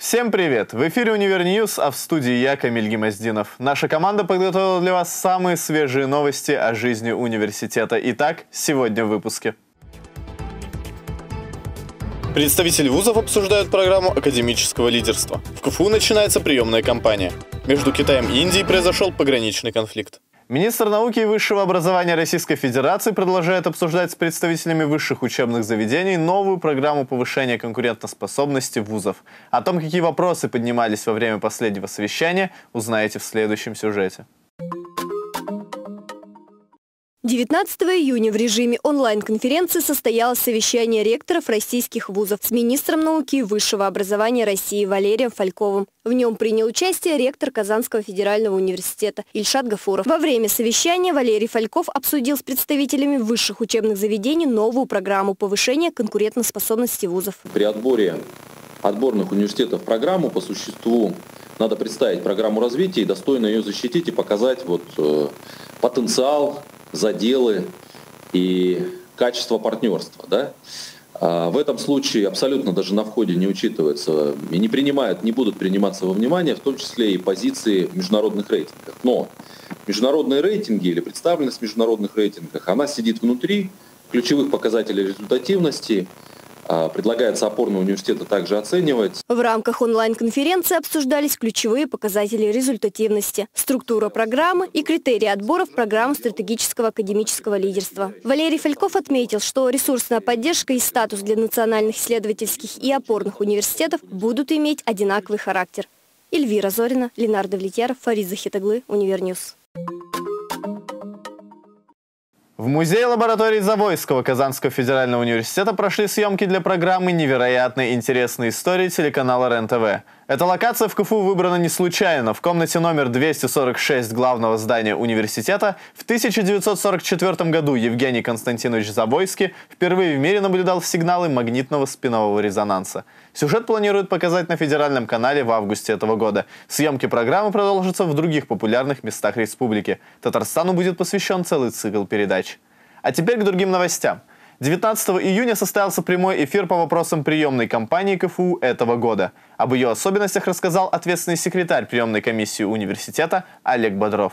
Всем привет! В эфире Универньюз, а в студии я, Камиль Гимаздинов. Наша команда подготовила для вас самые свежие новости о жизни университета. Итак, сегодня в выпуске. Представители вузов обсуждают программу академического лидерства. В КФУ начинается приемная кампания. Между Китаем и Индией произошел пограничный конфликт. Министр науки и высшего образования Российской Федерации продолжает обсуждать с представителями высших учебных заведений новую программу повышения конкурентоспособности вузов. О том, какие вопросы поднимались во время последнего совещания, узнаете в следующем сюжете. 19 июня в режиме онлайн-конференции состоялось совещание ректоров российских вузов с министром науки и высшего образования России Валерием Фальковым. В нем принял участие ректор Казанского федерального университета Ильшат Гафуров. Во время совещания Валерий Фальков обсудил с представителями высших учебных заведений новую программу повышения конкурентоспособности вузов. При отборе отборных университетов в программу по существу надо представить программу развития и достойно ее защитить и показать потенциал, заделы и качество партнерства. Да? В этом случае абсолютно даже на входе не учитывается и не будут приниматься во внимание, в том числе и позиции в международных рейтингах. Но международные рейтинги или представленность в международных рейтингах, она сидит внутри ключевых показателей результативности. Предлагается опорные университеты также оценивать. В рамках онлайн-конференции обсуждались ключевые показатели результативности, структура программы и критерии отбора в программу стратегического академического лидерства. Валерий Фальков отметил, что ресурсная поддержка и статус для национальных исследовательских и опорных университетов будут иметь одинаковый характер. Эльвира Зорина, Ленардо Влетьяров, Фарид Захитаглы, Универньюз. В музее лаборатории Завойского Казанского федерального университета прошли съемки для программы «Невероятно интересные истории» телеканала РЕН-ТВ. Эта локация в КФУ выбрана не случайно. В комнате номер 246 главного здания университета в 1944 году Евгений Константинович Завойский впервые в мире наблюдал сигналы магнитного спинового резонанса. Сюжет планируют показать на федеральном канале в августе этого года. Съемки программы продолжатся в других популярных местах республики. Татарстану будет посвящен целый цикл передач. А теперь к другим новостям. 19 июня состоялся прямой эфир по вопросам приемной кампании КФУ этого года. Об ее особенностях рассказал ответственный секретарь приемной комиссии университета Олег Бодров.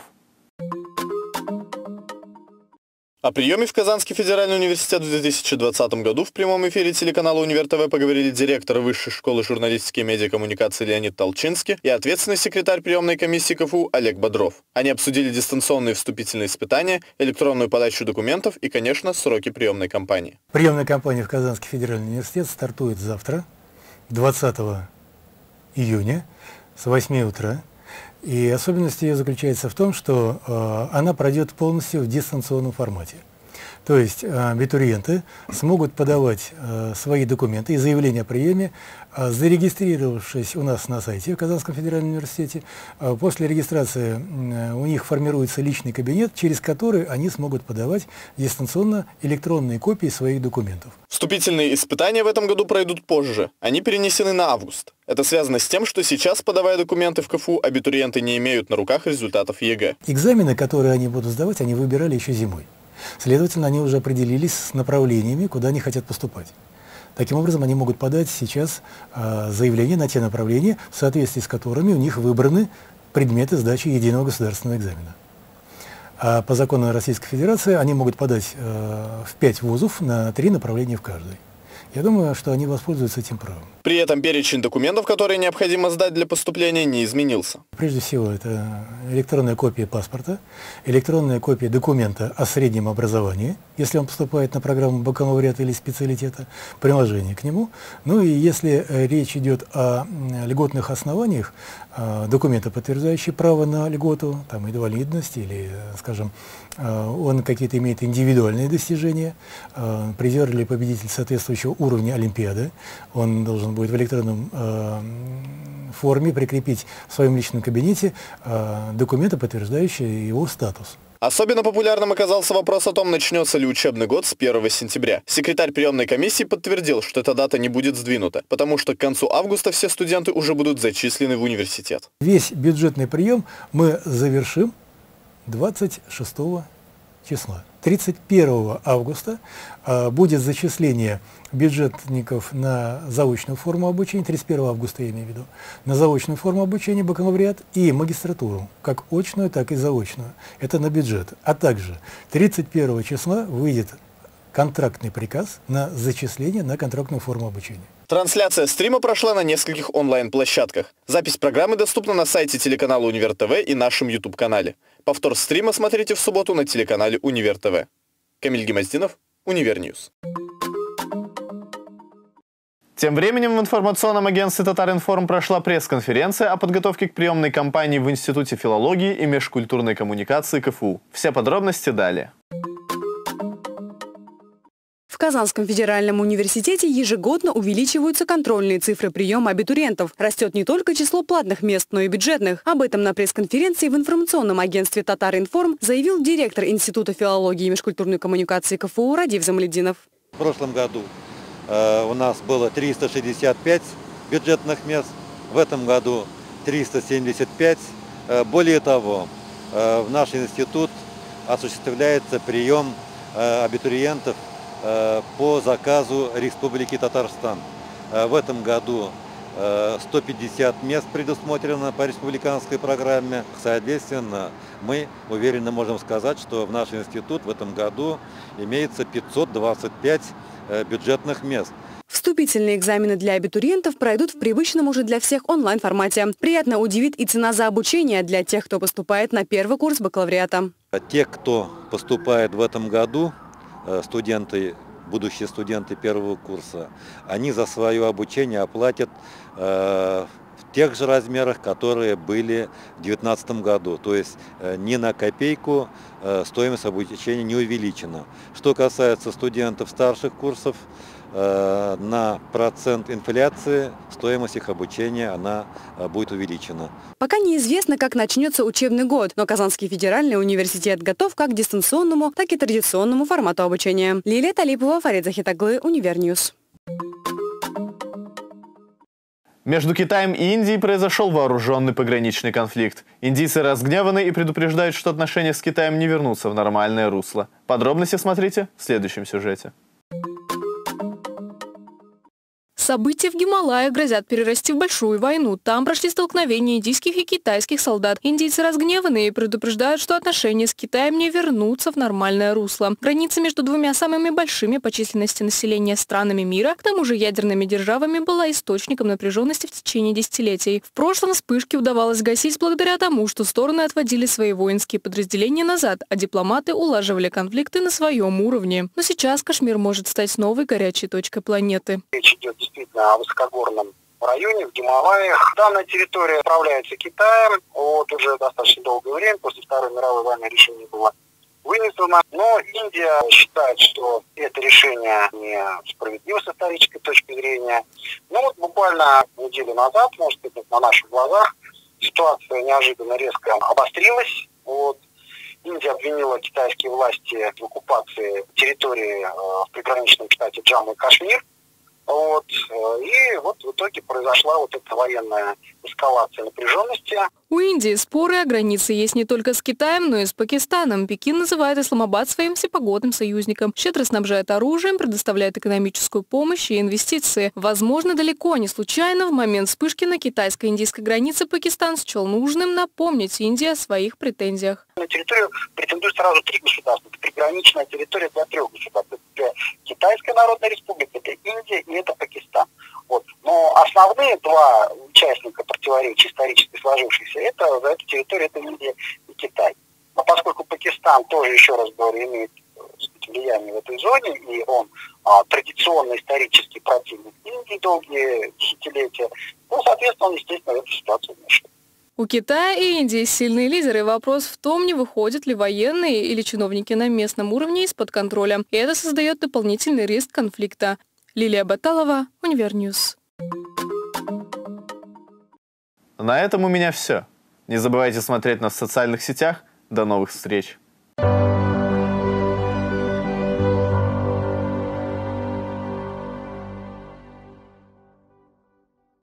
О приеме в Казанский федеральный университет в 2020 году в прямом эфире телеканала Универ ТВ поговорили директор Высшей школы журналистики и медиакоммуникации Леонид Толчинский и ответственный секретарь приемной комиссии КФУ Олег Бодров. Они обсудили дистанционные вступительные испытания, электронную подачу документов и, конечно, сроки приемной кампании. Приемная кампания в Казанский федеральный университет стартует завтра, 20 июня, с 8 утра. И особенность ее заключается в том, что она пройдет полностью в дистанционном формате. То есть абитуриенты смогут подавать свои документы и заявления о приеме, зарегистрировавшись у нас на сайте в Казанском федеральном университете. После регистрации у них формируется личный кабинет, через который они смогут подавать дистанционно электронные копии своих документов. Вступительные испытания в этом году пройдут позже. Они перенесены на август. Это связано с тем, что сейчас, подавая документы в КФУ, абитуриенты не имеют на руках результатов ЕГЭ. Экзамены, которые они будут сдавать, они выбирали еще зимой. Следовательно, они уже определились с направлениями, куда они хотят поступать. Таким образом, они могут подать сейчас заявление на те направления, в соответствии с которыми у них выбраны предметы сдачи единого государственного экзамена. А по закону Российской Федерации они могут подать в 5 вузов на 3 направления в каждой. Я думаю, что они воспользуются этим правом. При этом перечень документов, которые необходимо сдать для поступления, не изменился. Прежде всего, это электронная копия паспорта, электронная копия документа о среднем образовании, если он поступает на программу бакалавриата или специалитета, приложение к нему. Ну и если речь идет о льготных основаниях, документы, подтверждающие право на льготу, там, инвалидность или, скажем, он какие-то имеет индивидуальные достижения, призер или победитель соответствующего уровня Олимпиады, он должен будет в электронном форме прикрепить в своем личном кабинете документы, подтверждающие его статус. Особенно популярным оказался вопрос о том, начнется ли учебный год с 1 сентября. Секретарь приемной комиссии подтвердил, что эта дата не будет сдвинута, потому что к концу августа все студенты уже будут зачислены в университет. Весь бюджетный прием мы завершим 26 числа. 31 августа будет зачисление бюджетников на заочную форму обучения, 31 августа я имею в виду, на заочную форму обучения бакалавриат и магистратуру, как очную, так и заочную. Это на бюджет. А также 31 числа выйдет контрактный приказ на зачисление на контрактную форму обучения. Трансляция стрима прошла на нескольких онлайн-площадках. Запись программы доступна на сайте телеканала Универ ТВ и нашем YouTube-канале. Повтор стрима смотрите в субботу на телеканале Универ ТВ. Камиль Гемоздинов, Универньюз. Тем временем в информационном агентстве «Татаринформ» прошла пресс-конференция о подготовке к приемной кампании в Институте филологии и межкультурной коммуникации КФУ. Все подробности далее. В Казанском федеральном университете ежегодно увеличиваются контрольные цифры приема абитуриентов. Растет не только число платных мест, но и бюджетных. Об этом на пресс-конференции в информационном агентстве «Татаринформ» заявил директор Института филологии и межкультурной коммуникации КФУ Радив Замалетдинов. В прошлом году у нас было 365 бюджетных мест, в этом году 375. Более того, в наш институт осуществляется прием абитуриентов по заказу Республики Татарстан. В этом году 150 мест предусмотрено по республиканской программе. Соответственно, мы уверенно можем сказать, что в наш институт в этом году имеется 525 бюджетных мест. Вступительные экзамены для абитуриентов пройдут в привычном уже для всех онлайн-формате. Приятно удивит и цена за обучение для тех, кто поступает на первый курс бакалавриата. Те, кто поступает в этом году, будущие студенты первого курса, они за свое обучение оплатят в тех же размерах, которые были в 2019 году. То есть ни на копейку стоимость обучения не увеличена. Что касается студентов старших курсов, на процент инфляции стоимость их обучения она будет увеличена. Пока неизвестно, как начнется учебный год, но Казанский федеральный университет готов как к дистанционному, так и традиционному формату обучения. Лилия Талипова, Фарид Захитаглы, Универньюз. Между Китаем и Индией произошел вооруженный пограничный конфликт. Индийцы разгневаны и предупреждают, что отношения с Китаем не вернутся в нормальное русло. Подробности смотрите в следующем сюжете. События в Гималаях грозят перерасти в большую войну. Там прошли столкновения индийских и китайских солдат. Индийцы разгневаны и предупреждают, что отношения с Китаем не вернутся в нормальное русло. Граница между двумя самыми большими по численности населения странами мира, к тому же ядерными державами, была источником напряженности в течение десятилетий. В прошлом вспышки удавалось гасить благодаря тому, что стороны отводили свои воинские подразделения назад, а дипломаты улаживали конфликты на своем уровне. Но сейчас Кашмир может стать новой горячей точкой планеты. Речь идет действительно о высокогорном районе, в Гималаях. Данная территория управляется Китаем. Вот уже достаточно долгое время, после Второй мировой войны, решение было вынесено. Но Индия считает, что это решение не справедливо с исторической точки зрения. Но вот буквально неделю назад, может быть, на наших глазах, ситуация неожиданно резко обострилась. Вот. Индия обвинила китайские власти в оккупации территории в приграничном штате Джамму и Кашмир. Вот. И вот в итоге произошла вот эта военная эскалация напряженности. У Индии споры о границе есть не только с Китаем, но и с Пакистаном. Пекин называет Исламабад своим всепогодным союзником, щедро снабжает оружием, предоставляет экономическую помощь и инвестиции. Возможно, далеко не случайно в момент вспышки на китайско-индийской границе Пакистан счел нужным напомнить Индии о своих претензиях. На территорию претендуют сразу 3 государства. Это приграничная территория для 3 государств. Это Китайская Народная Республика, это Индия и это Пакистан. Вот. Но основные 2 участника противоречий исторически сложившихся, это за эту территорию это Индия и Китай. Но поскольку Пакистан тоже, еще раз говорю, имеет влияние в этой зоне, и он традиционно исторический противник Индии долгие десятилетия, ну, соответственно, он, естественно, в эту ситуацию вмешивается. У Китая и Индии сильные лидеры. Вопрос в том, не выходят ли военные или чиновники на местном уровне из-под контроля. И это создает дополнительный риск конфликта. Лилия Баталова, Универньюз. На этом у меня все. Не забывайте смотреть нас в социальных сетях. До новых встреч!